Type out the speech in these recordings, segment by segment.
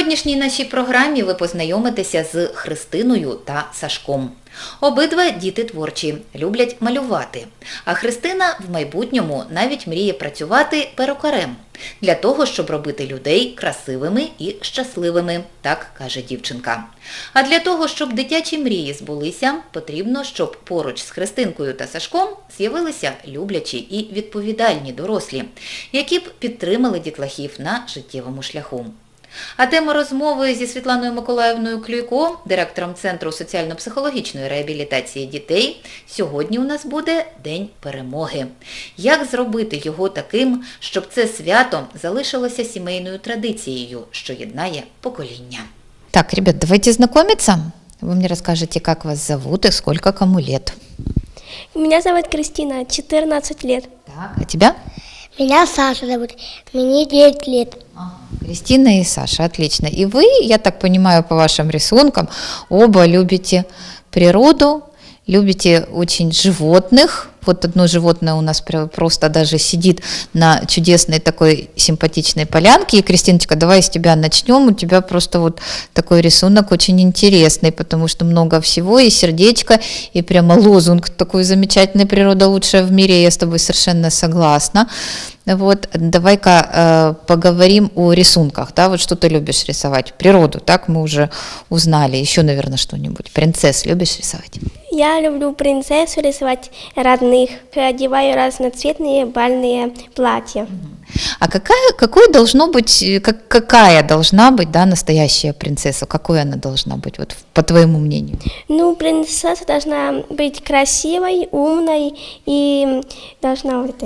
сьогоднішній нашій програмі ви познайомитеся з Христиною та Сашком. Обидва діти творчі, люблять малювати. А Христина в майбутньому навіть мріє працювати перукарем. Для того, щоб робити людей красивими і щасливими, так каже дівчинка. А для того, щоб дитячі мрії збулися, потрібно, щоб поруч з Христинкою та Сашком з'явилися люблячі і відповідальні дорослі, які б підтримали дітлахів на життєвому шляху. А тема розмови зі Світланою Миколаївною Клюйко, директором Центру соціально-психологічної реабілітації дітей, сьогодні у нас буде День перемоги. Як зробити його таким, щоб це свято залишилося сімейною традицією, що єднає покоління? Так, ребят, давайте знакомиться. Вы мне расскажете, как вас зовут и сколько кому лет. Меня зовут Кристина, 14 лет. Так, а тебя? Меня Саша зовут, мне 9 лет. Кристина и Саша, отлично. И вы, я так понимаю по вашим рисункам, оба любите природу, любите очень животных. Вот одно животное у нас просто даже сидит на чудесной такой симпатичной полянке. И, Кристиночка, давай с тебя начнем. У тебя просто вот такой рисунок очень интересный, потому что много всего, и сердечко, и прямо лозунг такой замечательный: природа лучшая в мире. Я с тобой совершенно согласна. Вот, давай-ка поговорим о рисунках, да, вот что ты любишь рисовать? Природу, так, мы уже узнали. Еще, наверное, что-нибудь. Принцесс любишь рисовать? Я люблю принцессу рисовать родных, одеваю разноцветные бальные платья. А какая должна быть, да, настоящая принцесса? Какой она должна быть, вот, по твоему мнению? Ну, принцесса должна быть красивой, умной и должна быть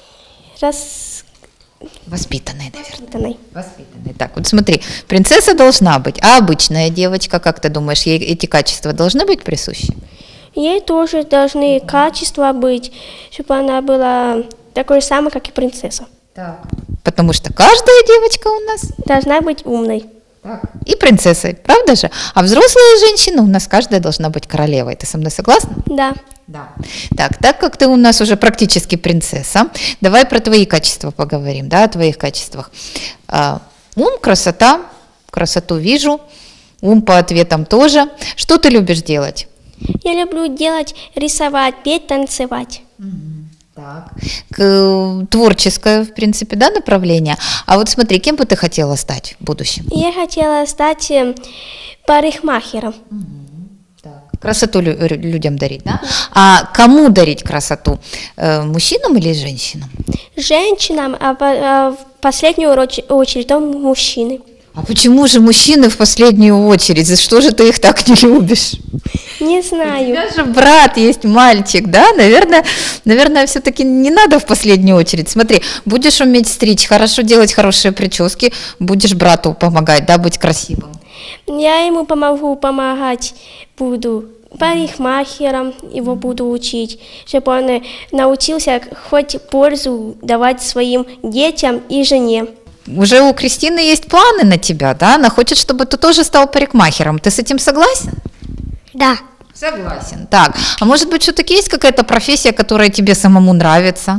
воспитанной, наверное. воспитанной. Так, вот смотри, принцесса должна быть, а обычная девочка, как ты думаешь, ей эти качества должны быть присущи? Ей тоже должны качества быть, чтобы она была такой же самой, как и принцесса. Так. Потому что каждая девочка у нас должна быть умной. Так. И принцессой, правда же? А взрослая женщина у нас каждая должна быть королевой. Ты со мной согласна? Да. Да. Так как ты у нас уже практически принцесса, давай про твои качества поговорим, да, о твоих качествах. Ум, красота, красоту вижу, ум по ответам тоже. Что ты любишь делать? Я люблю рисовать, петь, танцевать. Так. Творческое, в принципе, да, направление. А вот смотри, кем бы ты хотела стать в будущем? Я хотела стать парикмахером. Красоту людям дарить, да? А кому дарить красоту? Мужчинам или женщинам? Женщинам, а в последнюю очередь мужчины. А почему же мужчины в последнюю очередь? За что же ты их так не любишь? Не знаю. У тебя же брат есть, мальчик, да? Наверное, все-таки не надо в последнюю очередь. Смотри, будешь уметь стричь, хорошо делать хорошие прически, будешь брату помогать, да, быть красивым. Я ему помогать буду. Парикмахером его буду учить, чтобы он научился хоть пользу давать своим детям и жене. Уже у Кристины есть планы на тебя, да? Она хочет, чтобы ты тоже стал парикмахером. Ты с этим согласен? Да. Согласен. Так, а может быть, все-таки есть какая-то профессия, которая тебе самому нравится?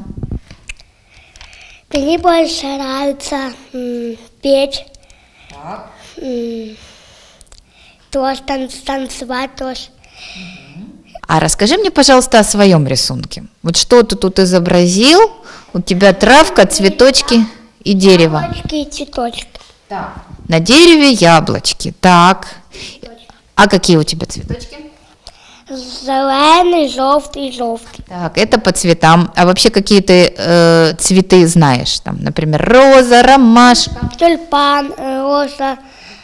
Мне больше нравится петь, тоже танцевать тоже. А расскажи мне, пожалуйста, о своем рисунке. Вот что ты тут изобразил? У тебя травка, цветочки и дерево. Яблочки и цветочки. Так. На дереве яблочки. Так. А какие у тебя цветочки? Зеленый, желтый, желтый. Так, это по цветам. А вообще какие ты цветы знаешь? Там, например, роза, ромашка. Тюльпан, роза,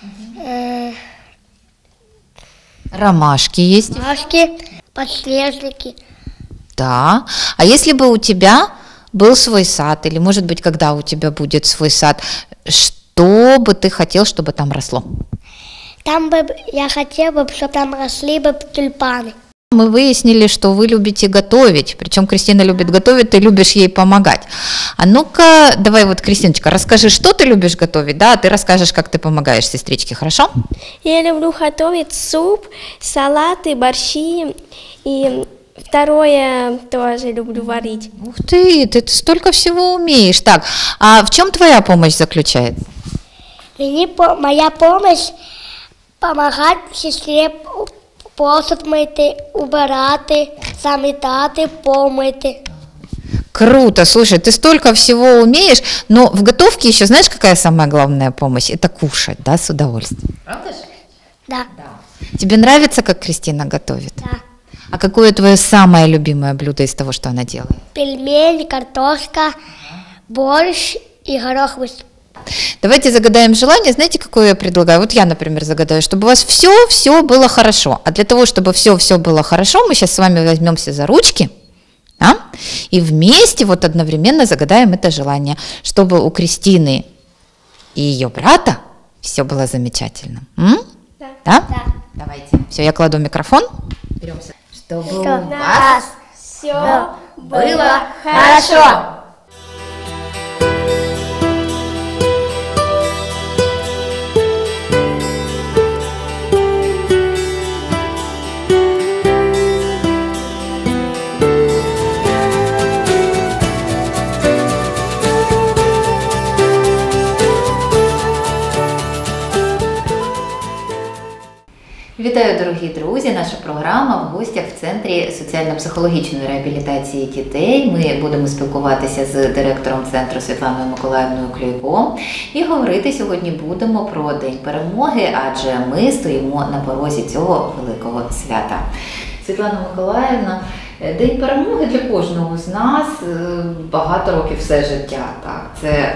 Ромашки есть. ромашки, подснежники. Да. А если бы у тебя был свой сад, или, может быть, когда у тебя будет свой сад, что бы ты хотел, чтобы там росло? Там бы я хотела, чтобы там росли бы тюльпаны. Мы выяснили, что вы любите готовить, причем Кристина любит готовить, ты любишь ей помогать. А ну-ка, давай вот, Кристиночка, расскажи, что ты любишь готовить, да, а ты расскажешь, как ты помогаешь сестричке, хорошо? Я люблю готовить суп, салаты, борщи и второе тоже люблю варить. Ух ты столько всего умеешь. Так, а в чем твоя помощь заключается? Моя помощь допомагати сестрі посуд мити, убирати, замітати, помити. Круто, слушай, ты столько всего умеешь, но в готовке еще знаешь, какая самая главная помощь? Это кушать, да, с удовольствием. Правда ж? Да. Тебе нравится, как Кристина готовит? Да. А какое твое самое любимое блюдо из того, что она делает? Пельмени, картошка, борщ и горох. Давайте загадаем желание. Знаете, какое я предлагаю? Вот я, например, загадаю, чтобы у вас все было хорошо. А для того, чтобы все было хорошо, мы сейчас с вами возьмемся за ручки, а? И вместе вот одновременно загадаем это желание, чтобы у Кристины и ее брата все было замечательно. Да. Да? Давайте. Все, я кладу микрофон. Беремся. Чтобы у вас Все было хорошо. Вітаю, дорогі друзі! Наша програма в гостях в Центрі соціально-психологічної реабілітації дітей. Ми будемо спілкуватися з директором центру Світланою Миколаївною Клюйко. І говорити сьогодні будемо про День перемоги, адже ми стоїмо на порозі цього великого свята. Світлана Миколаївна, День перемоги для кожного з нас багато років все життя. Так? Це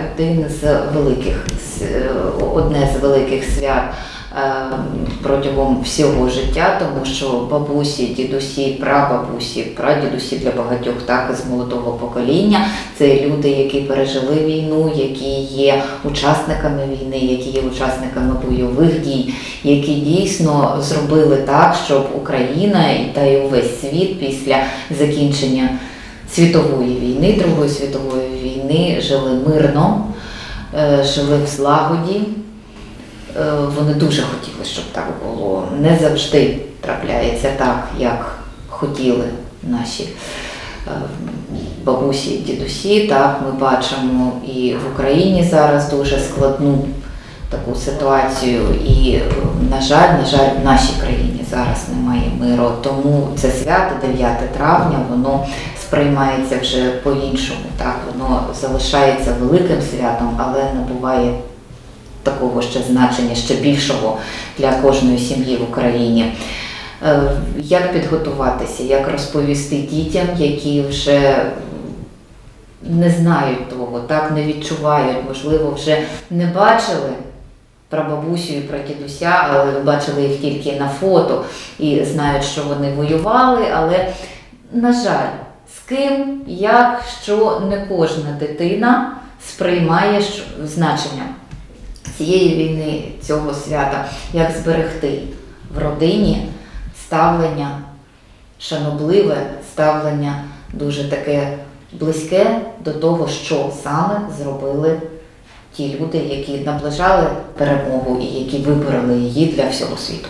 одне з великих свят протягом всього життя, тому що бабусі, дідусі, прабабусі, прадідусі для багатьох так з молодого покоління – це люди, які пережили війну, які є учасниками війни, які є учасниками бойових дій, які дійсно зробили так, щоб Україна та й увесь світ після закінчення світової війни, Другої світової війни жили мирно, жили в злагоді. Вони дуже хотіли, щоб так було. Не завжди трапляється так, як хотіли наші бабусі, дідусі. Так, ми бачимо і в Україні зараз дуже складну таку ситуацію. І, на жаль, в нашій країні зараз немає миру. Тому це свято 9 травня, воно сприймається вже по-іншому. Так, воно залишається великим святом, але набуває такого ще значення, ще більшого для кожної сім'ї в Україні. Як підготуватися, як розповісти дітям, які вже не знають того, так, не відчувають, можливо, вже не бачили прабабусю і прадідуся, але бачили їх тільки на фото і знають, що вони воювали, але, на жаль, з ким, як, що не кожна дитина сприймає значення цієї війни, цього свята, як зберегти в родині ставлення шанобливе, ставлення дуже таке близьке до того, що саме зробили ті люди, які наближали перемогу і які вибороли її для всього світу.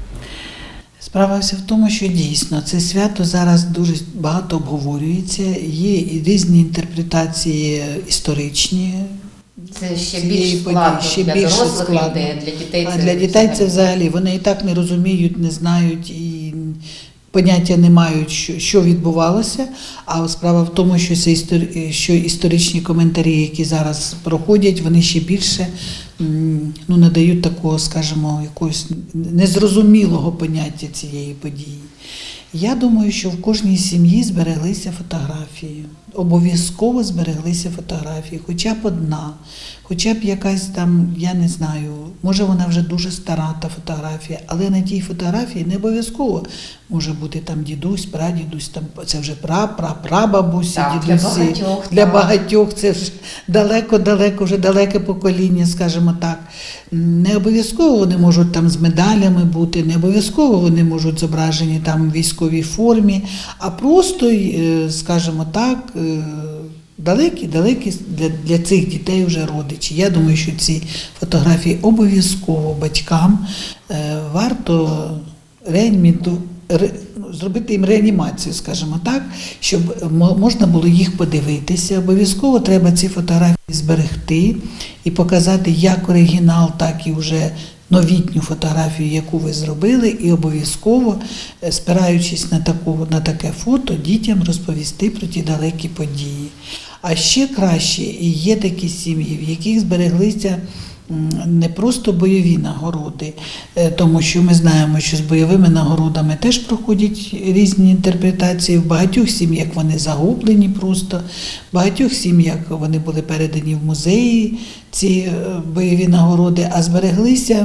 Справа вся в тому, що дійсно це свято зараз дуже багато обговорюється, є і різні інтерпретації історичні. Це ще більш складно для дорослих людей, а для дітей це... А для дітей це взагалі, вони і так не розуміють, не знають і поняття не мають, що відбувалося. А справа в тому, що історичні коментарі, які зараз проходять, вони ще більше надають такого, скажімо, якогось незрозумілого поняття цієї події. Я думаю, що в кожній сім'ї збереглися фотографії. Обов'язково збереглися фотографії, хоча б одна, хоча б якась там, я не знаю, може вона вже дуже стара та фотографія, але на тій фотографії не обов'язково може бути там дідусь, прадідусь, там це вже прабабусі, дідусі. Для багатьох це вже далеко, вже далеке покоління, скажімо так. Не обов'язково вони можуть там з медалями бути, не обов'язково вони можуть зображені там в військовій формі, а просто, скажімо так, далекі для цих дітей вже родичі. Я думаю, що ці фотографії обов'язково батькам варто зробити їм реанімацію, скажімо так, щоб можна було їх подивитися. Обов'язково треба ці фотографії зберегти і показати як оригінал, так і вже новітню фотографію, яку ви зробили, і обов'язково, спираючись на таке фото, дітям розповісти про ті далекі події. А ще краще, і є такі сім'ї, в яких збереглися не просто бойові нагороди, тому що ми знаємо, що з бойовими нагородами теж проходять різні інтерпретації. В багатьох сім'ях вони загублені просто, в багатьох сім'ях вони були передані в музеї, ці бойові нагороди, а збереглися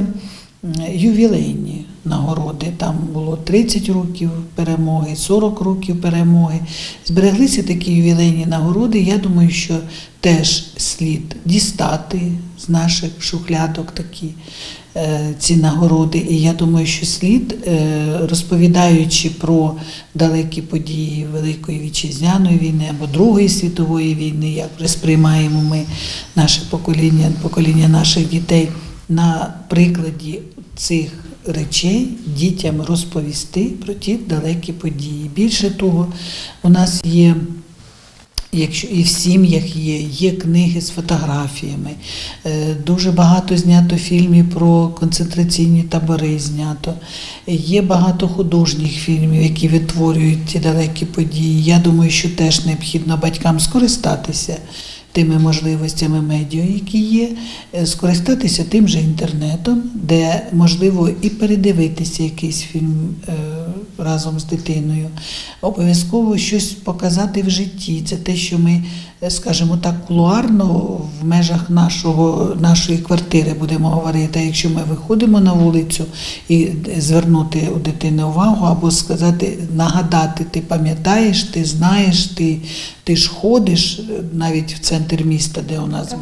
ювілейні нагороди. Там було 30 років перемоги, 40 років перемоги. Збереглися такі ювілейні нагороди. Я думаю, що теж слід дістати з наших шухлядок такі ці нагороди. І я думаю, що слід, розповідаючи про далекі події Великої Вітчизняної війни або Другої світової війни, як вже сприймаємо ми, наше покоління наших дітей, на прикладі цих речей дітям розповісти про ті далекі події. Більше того, у нас є, якщо і в сім'ях є книги з фотографіями, дуже багато знято фільмів про концентраційні табори знято, є багато художніх фільмів, які відтворюють ті далекі події. Я думаю, що теж необхідно батькам скористатися тими можливостями медіа, які є, скористатися тим же інтернетом, де можливо і передивитися якийсь фільм разом з дитиною. Обов'язково щось показати в житті. Це те, що ми, скажімо так, кулуарно в межах нашої квартири будемо говорити. А якщо ми виходимо на вулицю і звернути у дитини увагу, або сказати, нагадати, ти пам'ятаєш, ти знаєш, ти ж ходиш навіть в центр міста, де у нас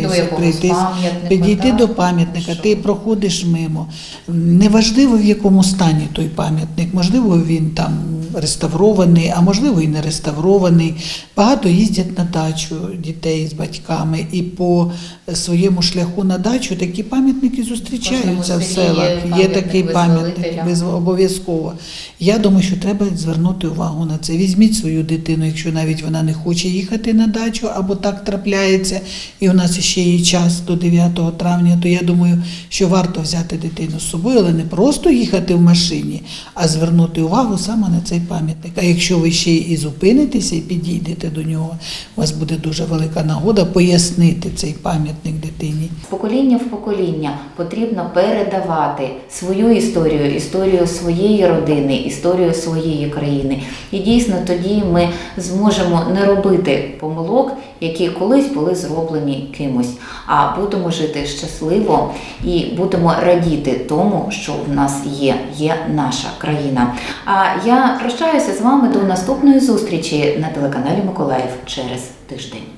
підійти до пам'ятника, ти проходиш мимо. Неважливо, в якому стані той пам'ятник, можливо, він там реставрований, а можливо і не реставрований. Багато їздять на дачу дітей з батьками, і по своєму шляху на дачу такі пам'ятники зустрічаються в селах. Є такий пам'ятник, обов'язково. Я думаю, що треба звернути увагу на це. Візьміть свою дитину, якщо навіть вона не хоче їхати на дачу, або так трапляється, і у нас ще є час до 9 травня, то я думаю, що варто взяти дитину з собою, але не просто їхати в машині, а звернути увагу саме на цей пам'ятник. А якщо ви ще і зупинитеся і підійдете до нього, у вас буде дуже велика нагода пояснити цей пам'ятник дитині. З покоління в покоління потрібно передавати свою історію, історію своєї родини, історію своєї країни. І дійсно тоді ми зможемо не робити помилок, які колись були зроблені кимось, а будемо жити щасливо і будемо радіти тому, що в нас є наша країна. А я прощаюся з вами до наступної зустрічі на телеканалі Миколаїв через тиждень.